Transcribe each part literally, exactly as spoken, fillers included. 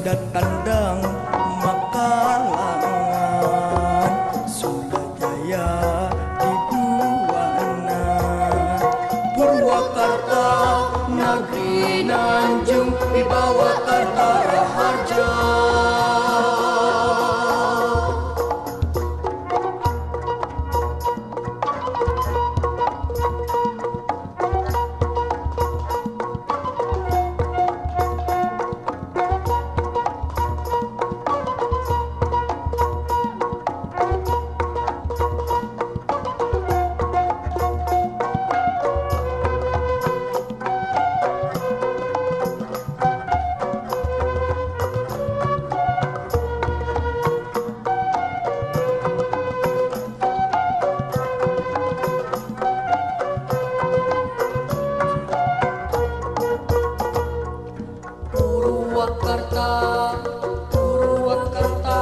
Sunda tandang Makalangan, Sunda jaya di Buwana, Purwakarta negeri Nanjung Wibawa Karta Raharja. Purwakarta, Purwakarta,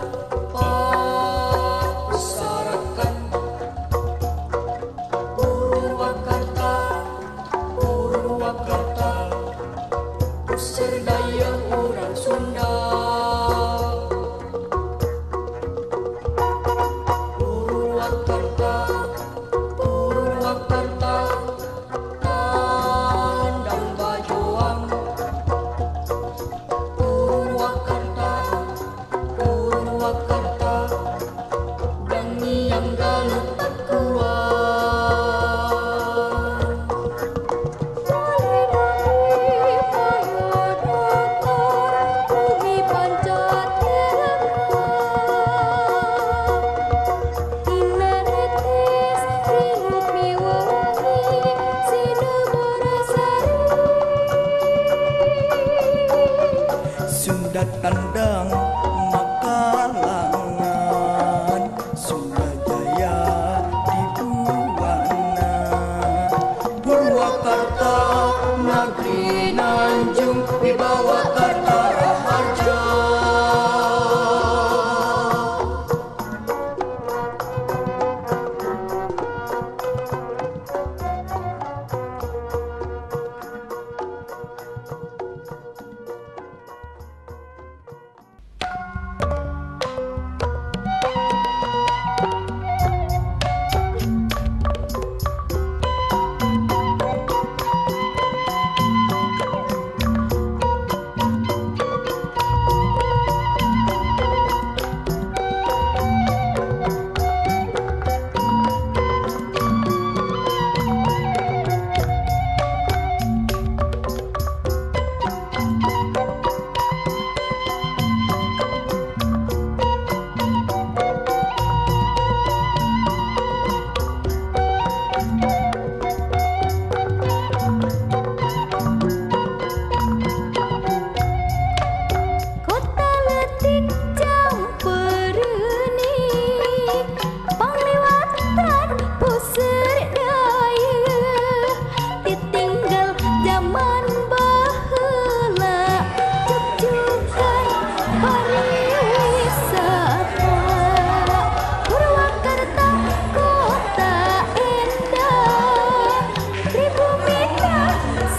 pasarakan. Purwakarta, Purwakarta, pusir daya orang Sunda. Purwakarta, Purwakarta, tandang bajuang. Purwakarta, Purwakarta, dangi yang galuh tak kuat. Bumi Pancasila, Inanetis, Ringut Miwangi, Sinuborasari. Sunda tandang Makalangan, Sunda jaya di Buwana, Purwakarta negeri Nanjung Wibawa Karta Raharja. Kota letik campereni, pangliwatan pusir daya, ditinggal zaman baheula, jujukan pariwisata. Purwakarta kota indah, pribumina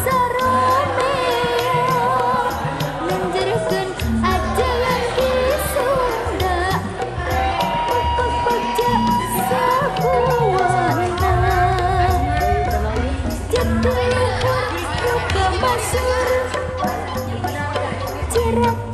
saromea, menjadikan ajaran di Sunda, pepejak sabuana, jatuh luka masur, jerat